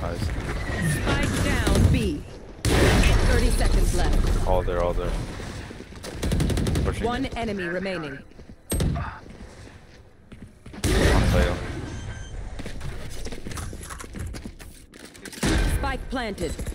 Nice. Spike down B. 30 seconds left. All there, all there. Pushing. One enemy remaining. On sale. Spike planted.